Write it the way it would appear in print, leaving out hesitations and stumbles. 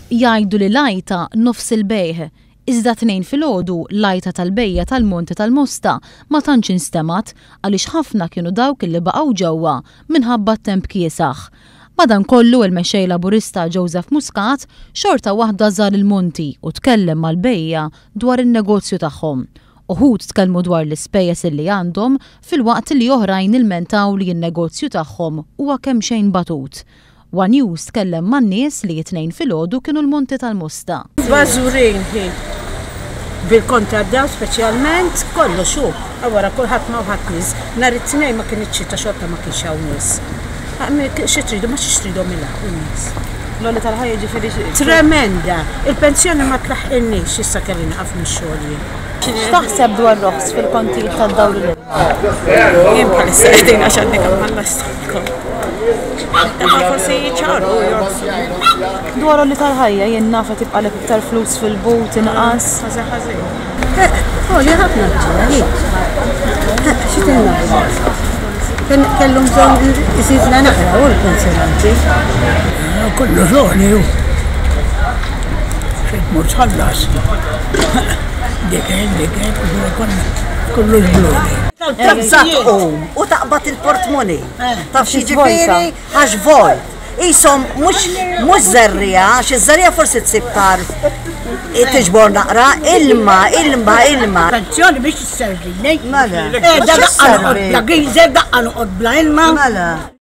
Jgħidu li l-ghajta nofs il-bejgh, iżda t-Tnejn filghodu l-ghajta tal-bejjegha tal-monti tal-Mosta ma tantx instemat għaliex ħafna kienu dawk li baqgħu ġewwa minħabba t-temp kiesah.Madankollu il-Mexxej Laburista Joseph Muscat xorta waħda żar il-monti u tkellem mal-bejjiegha dwar in-negozju tagħhom. Uhud tkellmu dwar l-ispejjez li għandhom fil-waqt li oħrajn ilmentaw li n-negozju tagħhom huwa kemm xejn batut. News tkellem man-nies li t-Tnejn filghodu kienu l-monti tal-Mosta. Bażurin bil-kontra daw speċjalment kollu xu. Wara kulħadd ma ħadd nies. Nhar it-Tnejn ma kienx xita xorta ma kienx hawn nies. Xi tridu ma xi tridu mill-nies. L-għolli tal-ħajja ġifieri tremenda. Il-pensjoni ma tlaħqilniex issa kelli naqaf mix-xogħol jien. X'taħseb dwar nofs fil-kontijiet tad-dawl li jien bħalissa qegħdin għax għandek għamalla storikom. Forsi ċaru. Dwar li tal-ħajja jien nafa tibqa' lek iktar flus fil-but inqas. Ħażin. Li ħafna ċara xi tinna. Kellhom bżonn isidna naqraw il-pensjonanti. Kollu xogħli hu. Xejn mhux tħallas. Dik kollu xbluni. Taqbad u taqbad il-portmoni. Taf xi ġifieri għax volt. Isom mhux żerrija, għax iż-żerrija forsi tsib tarf. Tiġbor naqra ilma. Pensjoni biex tisservi. Mela. Daqqa noqgħod bla gejżer, daqqa noqgħod bla ilma. Mela.